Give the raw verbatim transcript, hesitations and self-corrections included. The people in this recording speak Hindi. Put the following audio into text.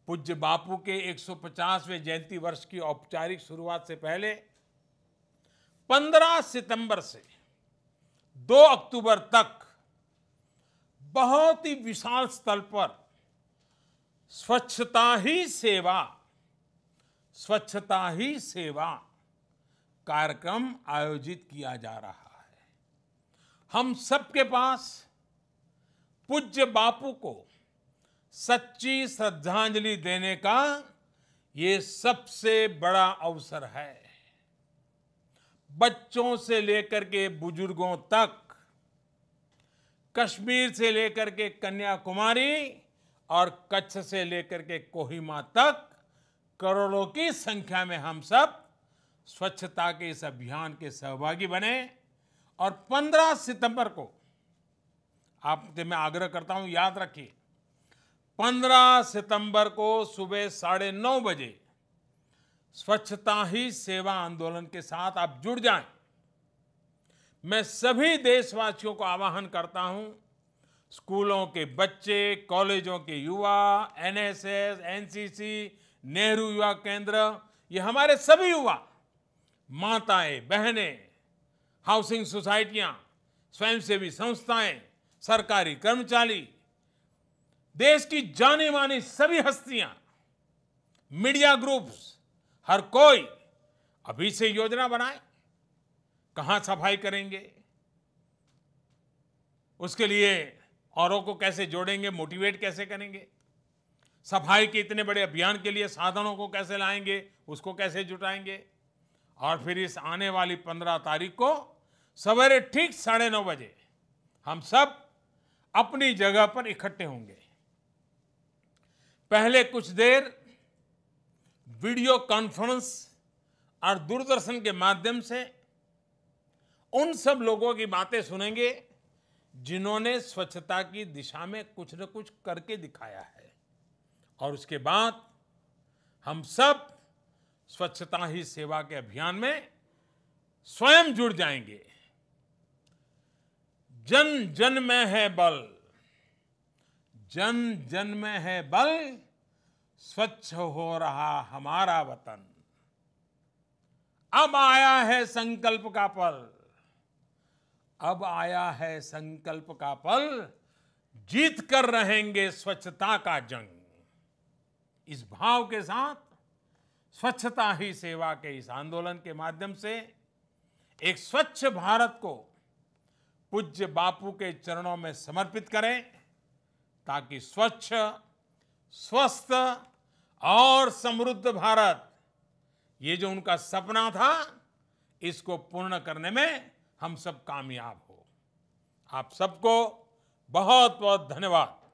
पूज्य बापू के एक सौ पचासवें जयंती वर्ष की औपचारिक शुरुआत से पहले पंद्रह सितंबर से दो अक्टूबर तक बहुत ही विशाल स्तर पर स्वच्छता ही सेवा स्वच्छता ही सेवा कार्यक्रम आयोजित किया जा रहा है। हम सबके पास पूज्य बापू को सच्ची श्रद्धांजलि देने का ये सबसे बड़ा अवसर है। बच्चों से लेकर के बुजुर्गों तक, कश्मीर से लेकर के कन्याकुमारी और कच्छ से लेकर के कोहिमा तक करोड़ों की संख्या में हम सब स्वच्छता के इस अभियान के सहभागी बने और पंद्रह सितंबर को आपसे मैं आग्रह करता हूं, याद रखिए, पंद्रह सितंबर को सुबह साढ़े नौ बजे स्वच्छता ही सेवा आंदोलन के साथ आप जुड़ जाएं। मैं सभी देशवासियों को आह्वान करता हूं, स्कूलों के बच्चे, कॉलेजों के युवा, N S S, N C C, Nehru Yuva Kendra, ये हमारे सभी युवा, माताएं, बहनें, हाउसिंग सोसाइटियां, स्वयंसेवी संस्थाएं, सरकारी कर्मचारी, देश की जानी मानी सभी हस्तियां, मीडिया ग्रुप्स, हर कोई अभी से योजना बनाए। कहां सफाई करेंगे, उसके लिए औरों को कैसे जोड़ेंगे, मोटिवेट कैसे करेंगे, सफाई के इतने बड़े अभियान के लिए साधनों को कैसे लाएंगे, उसको कैसे जुटाएंगे। और फिर इस आने वाली पंद्रह तारीख को सवेरे ठीक साढ़े नौ बजे हम सब अपनी जगह पर इकट्ठे होंगे। पहले कुछ देर वीडियो कॉन्फ्रेंस और दूरदर्शन के माध्यम से उन सब लोगों की बातें सुनेंगे जिन्होंने स्वच्छता की दिशा में कुछ न कुछ करके दिखाया है। और उसके बाद हम सब स्वच्छता ही सेवा के अभियान में स्वयं जुड़ जाएंगे। जन जन में है बल, जन जन में है बल, स्वच्छ हो रहा हमारा वतन। अब आया है संकल्प का पल, अब आया है संकल्प का पल, जीत कर रहेंगे स्वच्छता का जंग। इस भाव के साथ स्वच्छता ही सेवा के इस आंदोलन के माध्यम से एक स्वच्छ भारत को पूज्य बापू के चरणों में समर्पित करें, ताकि स्वच्छ, स्वस्थ और समृद्ध भारत, ये जो उनका सपना था, इसको पूर्ण करने में हम सब कामयाब हो। आप सबको बहुत बहुत धन्यवाद।